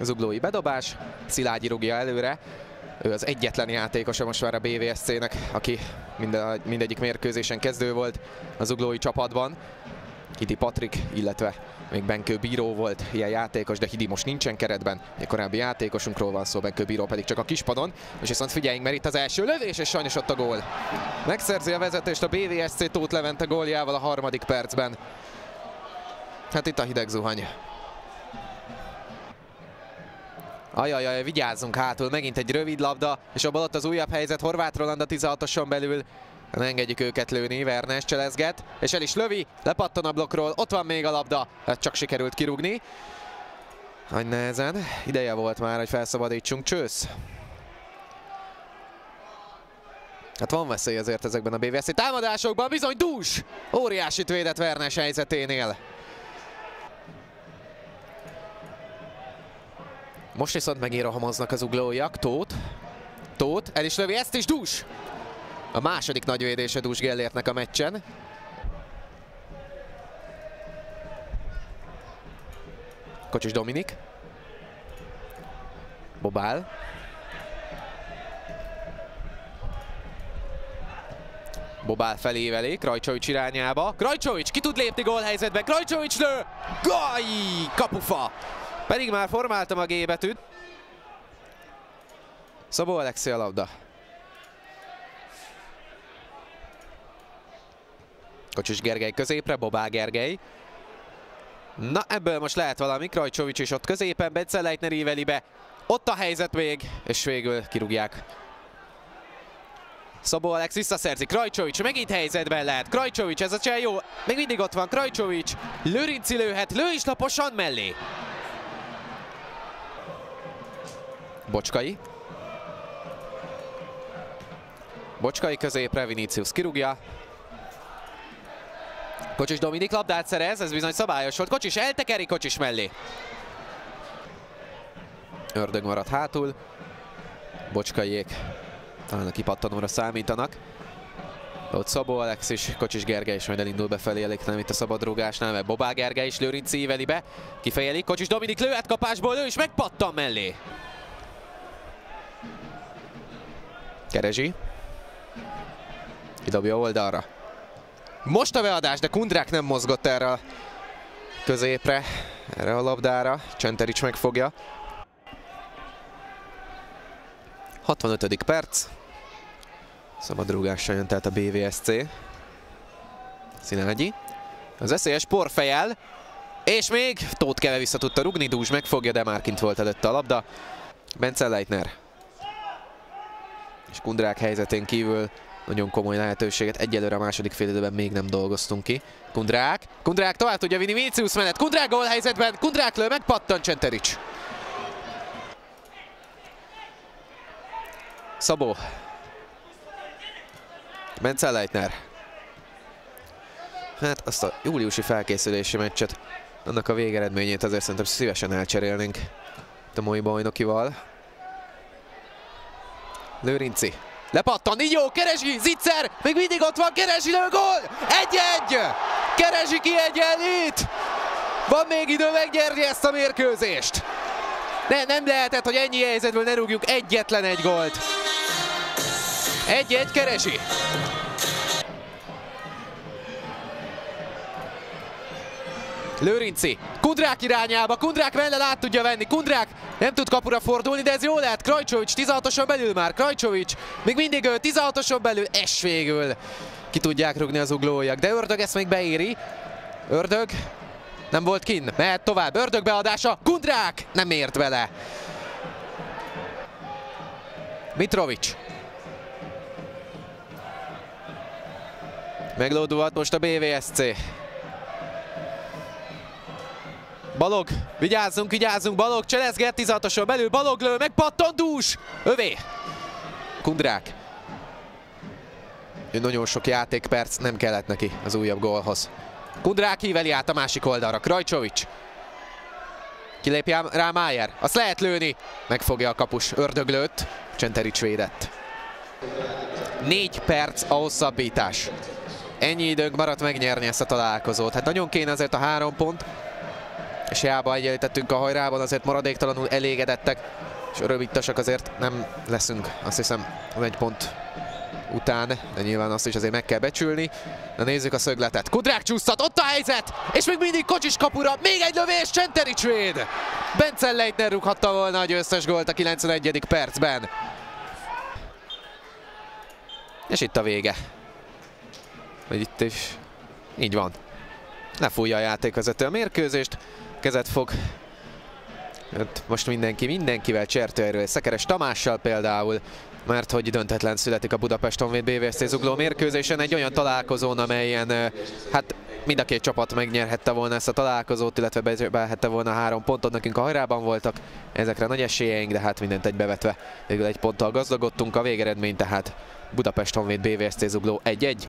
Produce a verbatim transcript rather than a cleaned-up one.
Zuglói bedobás, Szilágyi rúgja előre. Ő az egyetlen játékosa most már a bé vé es cé-nek, aki mind, mindegyik mérkőzésen kezdő volt a zuglói csapatban. Hidi Patrik, illetve még Benkő Bíró volt ilyen játékos, de Hidi most nincsen keretben. Egy korábbi játékosunkról van szó, Benkő Bíró pedig csak a kispadon. És viszont figyeljünk, mert itt az első lövés, és sajnos ott a gól. Megszerzi a vezetést a bé vé es cé Tóth Levente góljával a harmadik percben. Hát itt a hideg zuhany. Ajajaj, vigyázzunk hátul, megint egy rövid labda, és abból ott az újabb helyzet, Horváth Roland a tizenhatoson belül. Ne engedjük őket lőni, Vernes cselezget, és el is lövi, lepattan a blokkról, ott van még a labda, csak sikerült kirúgni. Nagy nehezen, ideje volt már, hogy felszabadítsunk, Csősz. Hát van veszély azért ezekben a bé vé es cé támadásokban, bizony Dús! Óriásit védett Vernes helyzeténél. Most viszont megint rohamoznak az uglóiak, Tóth. Tóth, el is lövi ezt is, Dús! A második nagy védése Dús Gellértnek a meccsen. Kocsis Dominik. Bobál. Bobál feléveli, Krajcsovics irányába. Krajcsovics ki tud lépni gólhelyzetben, Krajcsovics lő! Gaj! Kapufa! Pedig már formáltam a G betűt. Szabó Alexi a labda. Kocsis Gergely középre, Bobál Gergely. Na, ebből most lehet valami, Krajcsovics is ott középen, Bence Leitner íveli be. Ott a helyzet még, és végül kirúgják. Szabó Alex visszaszerzi, Krajcsovics megint helyzetben lehet, Krajcsovics, ez a cseh jó, még mindig ott van, Krajcsovics, Lőrinci lőhet, lő is laposan mellé. Bocskai. Bocskai középre, Vinicius kirúgja. Kocsis Dominik labdát szerez, ez bizony szabályos volt. Kocsis eltekeri Kocsis mellé. Ördög marad hátul. Bocskaiék talán a kipattanóra számítanak. Ott Szabó Alex is, Kocsis Gergely is majd elindul befelé, elég nem itt a szabadrúgásnál, mert Bobál Gergely is, Lőrinci íveli be. Kifejelik, Kocsis Dominik lőhet kapásból, ő is megpattan mellé. Kerezsi. Kidobja oldalra. Most a beadás, de Kundrák nem mozgott erre a középre, erre a labdára. Csenterics megfogja. hatvanötödik perc. Szabadrúgással jön tehát a bé vé es cé. Szilágyi. Az eszélyes porfejel. És még Tóth Keve vissza tudta rugni, Dús megfogja, de már kint volt előtte a labda. Bence Leitner. És Kundrák helyzetén kívül nagyon komoly lehetőséget egyelőre a második félidőben még nem dolgoztunk ki. Kundrák, Kundrák tovább tudja vinni Vinicius mellett, Kundrák gólhelyzetben, Kundrák lő, megpattan Csenterics. Szabó. Bence Leitner. Hát azt a júliusi felkészülési meccset, annak a végeredményét azért szerintem szívesen elcserélnénk a mai bajnokival. Lőrinci. Lepattan, így jó, Kerezsi, Zicser, még mindig ott van, Kerezsi lő, gól! egy-egy! Kerezsi kiegyenlít! Van még idő megnyerni ezt a mérkőzést! Ne, nem lehetett, hogy ennyi helyzetből ne rúgjuk egyetlen egy gólt. egy-egy Kerezsi. Lőrinci, Kundrák irányába, Kundrák mellel át tudja venni, Kundrák nem tud kapura fordulni, de ez jó lehet, Krajcsovics tizenhatoson belül már, Krajcsovics még mindig ő tizenhatoson belül, és végül ki tudják rugni az uglóiak, de Ördög ezt még beéri. Ördög nem volt kinn, mehet tovább, Ördög beadása, Kundrák nem ért bele. Mitrovic. Meglódulhat most a bé vé es cé. Balog, vigyázzunk, vigyázzunk, Balog cselezget tizenhatoson belül, Balog lő, megpattan Dús, övé. Kundrák. Nagyon sok játékperc nem kellett neki az újabb gólhoz. Kundrák íveli át a másik oldalra, Krajcsovics. Kilépj rá Májer, azt lehet lőni. Megfogja a kapus, Ördög lőtt, Csenterics védett. Négy perc a hosszabbítás. Ennyi időnk maradt megnyerni ezt a találkozót. Hát nagyon kéne azért a három pont. és hiába egyenlítettünk a hajrában, azért maradéktalanul elégedettek, és örömittasak azért nem leszünk, azt hiszem, egy pont után, de nyilván azt is azért meg kell becsülni. Na nézzük a szögletet. Kudrák csúsztat, ott a helyzet, és még mindig Kocsis kapura, még egy lövés, Csenterics véd. Bence Leitner rúghatta volna a győztes gólt a kilencvenegyedik percben. És itt a vége. Vagy itt is. Így van. Lefújja a játékvezető a mérkőzést, kezet fog. Most mindenki mindenkivel, Csertőerről, Szekeres Tamással például, mert hogy döntetlen születik a Budapest Honvéd bé vé es cé Zugló mérkőzésen, egy olyan találkozón, amelyen hát mind a két csapat megnyerhette volna ezt a találkozót, illetve bejelhette volna három pontot, nekünk a hajrában voltak ezekre nagy esélyeink, de hát mindent egybevetve végül egy ponttal gazdagodtunk, a végeredmény tehát Budapest Honvéd bé vé es cé Zugló egy egy.